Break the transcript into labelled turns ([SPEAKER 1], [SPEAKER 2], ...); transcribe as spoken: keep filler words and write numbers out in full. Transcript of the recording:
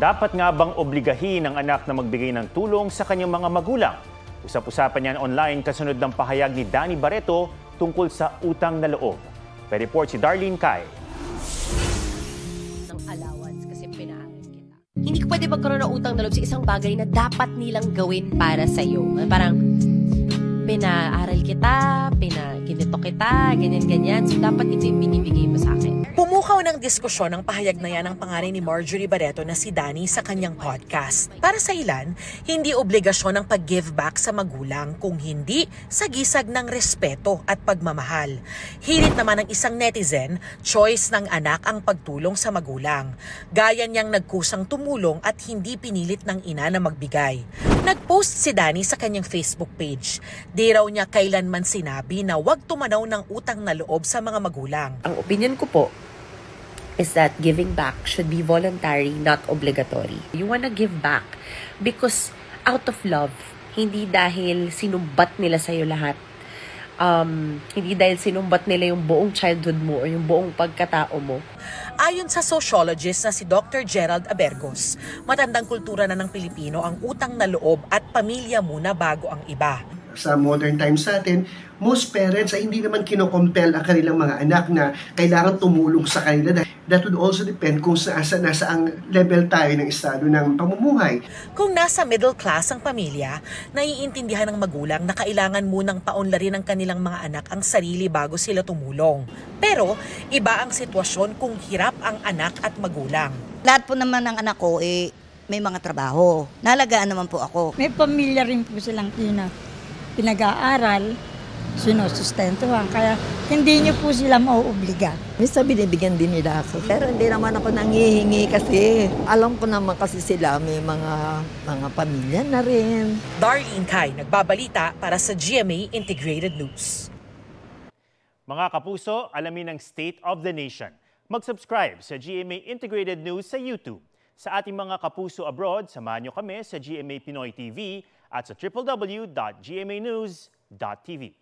[SPEAKER 1] Dapat nga bang obligahin ang anak na magbigay ng tulong sa kanyang mga magulang? Usap-usapan yan online kasunod ng pahayag ni Danny Barreto tungkol sa utang na loob. May report si Darlene Kai.
[SPEAKER 2] Ng allowance kasi pinaaral kita. Hindi ko pwede magkaroon ng utang na loob sa isang bagay na dapat nilang gawin para sa'yo. Parang pinaaral kita, pinaginito kita, ganyan-ganyan. So dapat ito yung binibigay mo sa akin.
[SPEAKER 3] Pumukaw ng diskusyon ang pahayag na yan ng pangalan ni Marjorie Barreto na si Danny sa kanyang podcast. Para sa ilan, hindi obligasyon ang pag-give back sa magulang kung hindi sa gisag ng respeto at pagmamahal. Hirit naman ng isang netizen, choice ng anak ang pagtulong sa magulang. Gaya niyang nagkusang tumulong at hindi pinilit ng ina na magbigay. Nag-post si Danny sa kanyang Facebook page. Di raw niya kailanman sinabi na huwag tumanaw ng utang na loob sa mga magulang.
[SPEAKER 4] Ang opinion ko po is that giving back should be voluntary, not obligatory. You wanna give back because out of love, hindi dahil sinumbat nila sa'yo lahat. Um, hindi dahil sinumbat nila yung buong childhood mo o yung buong pagkatao mo.
[SPEAKER 3] Ayon sa sociologist na si Doctor Gerald Abergos, matandang kultura na ng Pilipino ang utang na loob at pamilya muna bago ang iba.
[SPEAKER 5] Sa modern times natin, most parents ay hindi naman kinocompel ang kanilang mga anak na kailangan tumulong sa kanila. That would also depend kung nasa, nasa ang level tayo ng estado ng pamumuhay.
[SPEAKER 3] Kung nasa middle class ang pamilya, naiintindihan ng magulang na kailangan munang paunlarin ng kanilang mga anak ang sarili bago sila tumulong. Pero iba ang sitwasyon kung hirap ang anak at magulang.
[SPEAKER 6] Lahat po naman ng anak ko eh, may mga trabaho. Nalagaan naman po ako.
[SPEAKER 7] May pamilya rin po silang tina. Pinag-aaral, sinusustentuhan. Kaya hindi niyo po sila mauobliga.
[SPEAKER 8] Minsan binibigyan din nila ako. Pero hindi naman ako nangihingi kasi alam ko naman kasi sila may mga mga pamilya na rin.
[SPEAKER 3] Darlene Kai, nagbabalita para sa G M A Integrated News.
[SPEAKER 1] Mga kapuso, alamin ang State of the Nation. Mag-subscribe sa G M A Integrated News sa YouTube. Sa ating mga kapuso abroad, samahan niyo kami sa G M A Pinoy T V at sa w w w dot g m a news dot t v.